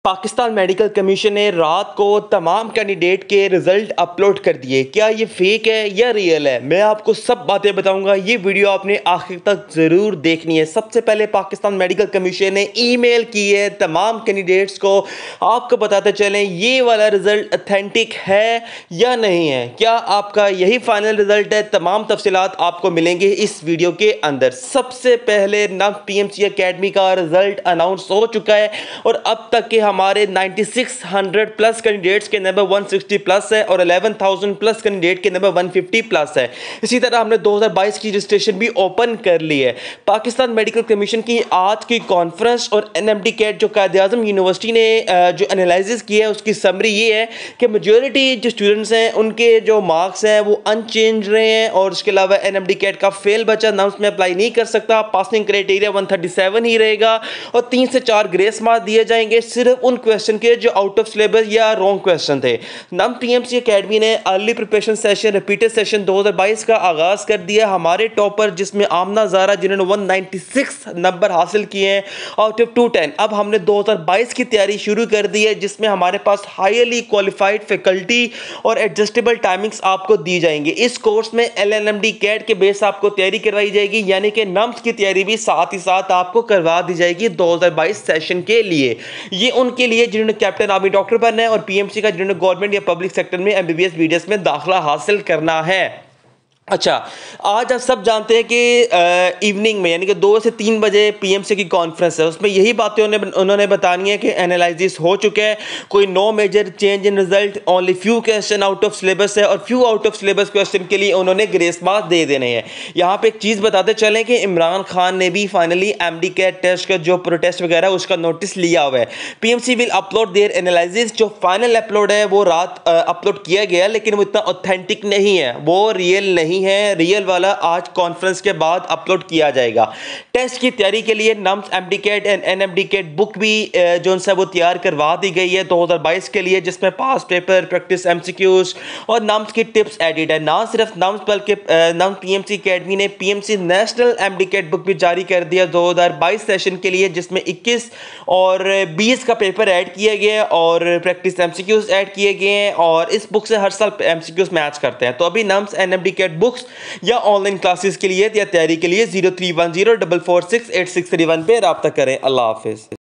Pakistan medical commission ने रात को तमाम कैंडिडेट के रिजल्ट अपलोड कर दिए। क्या ये फेक है या रियल है, मैं आपको सब बातें बताऊंगा। ये वीडियो आपने आखिर तक ज़रूर देखनी है। सबसे पहले पाकिस्तान मेडिकल कमीशन ने ईमेल की है तमाम कैंडिडेट्स को, आपको बताते चलें ये वाला रिजल्ट अथेंटिक है या नहीं है, क्या आपका यही फाइनल रिजल्ट है। तमाम तफसीलात आपको मिलेंगे इस वीडियो के अंदर। सबसे पहले नव PMC अकेडमी का रिजल्ट अनाउंस हो चुका है और अब तक के हमारे 9600 प्लस कैंडिडेट्स के नंबर 160 प्लस है और 11,000 प्लस कैंडिडेट के नंबर 150 प्लस है। इसी तरह हमने 2022 की रजिस्ट्रेशन भी ओपन कर ली है। पाकिस्तान मेडिकल कमीशन की आज की कॉन्फ्रेंस और NMD कैट जो कायद-ए-आज़म यूनिवर्सिटी ने जो एनालिसिस किया है उसकी समरी ये है कि मेजॉरिटी जो स्टूडेंट्स हैं उनके जो मार्क्स हैं वो अनचेंज रहे हैं और उसके अलावा NMD कैट का फेल बचा नाम्स में अप्लाई नहीं कर सकता। पासिंग क्राइटेरिया 137 ही रहेगा और 3 से 4 ग्रेस मार्क दिए जाएंगे सिर्फ उन क्वेश्चन के जो आउट ऑफ सिलेबस या रॉन्ग क्वेश्चन थे। नम PMC अकेडमी ने early preparation session repeated session 2022 का आगाज कर दिया। हमारे टॉपर जिसमें आमना ज़ारा जिन्होंने 196 नंबर हासिल किए हैं आउट ऑफ 210, अब हमने 2022 की तैयारी शुरू कर दी है जिसमें हमारे पास हाईली क्वालिफाइड फैकल्टी और एडजस्टेबल टाइमिंग्स आपको दी जाएंगे। इस कोर्स में LNMD कैट के बेस आपको तैयारी करवाई जाएगी, यानी कि नम्स की तैयारी भी साथ ही साथ आपको करवा दी जाएगी 2022 सेशन के लिए। ये उनके लिए जिन्होंने कैप्टन आर्मी डॉक्टर बनना है और PMC का जिन्होंने गवर्नमेंट या पब्लिक सेक्टर में MBBS BDS में दाखिला हासिल करना है। अच्छा, आज आप सब जानते हैं कि इवनिंग में यानी कि 2 से 3 बजे PMC की कॉन्फ्रेंस है, उसमें यही बातें उन्होंने बतानी है कि एनालिसिस हो चुका है, कोई no major change in result, only few question out of syllabus है और few out of syllabus question के लिए उन्होंने ग्रेस मार्क्स दे देने हैं। यहाँ पे एक चीज़ बताते चलें कि इमरान खान ने भी फाइनली MD कैट टेस्ट का जो प्रोटेस्ट वगैरह उसका नोटिस लिया हुआ है। PMC will upload their analysis, जो फाइनल अपलोड है वो रात अपलोड किया गया लेकिन वो इतना ऑथेंटिक नहीं है, वो रियल नहीं है। रियल वाला आज कॉन्फ्रेंस के बाद अपलोड किया जाएगा। टेस्ट की तैयारी के लिए NUMS MD CAT and NMD CAT book भी जो उनसे वो तैयार करवा दी गई है 2022 के लिए, जिसमें पास पेपर, प्रैक्टिस MCQs और नम्स की टिप्स एडिट है। ना सिर्फ नम्स बल्कि नम्स PMC अकेडमी ने PMC national MD CAT book भी जारी कर दिया 2022 सेशन के लिए, जिसमें 21 और 20 का पेपर ऐड किया गया है और प्रैक्टिस MCQs ऐड किए गए हैं और इस बुक से हर साल MCQs मैच करते हैं। तो अभी नम्स NMD कैट बुक्स या ऑनलाइन क्लासेस के लिए या तैयारी के लिए 0310446861 पे राब्ता करें। अल्लाह हाफिज।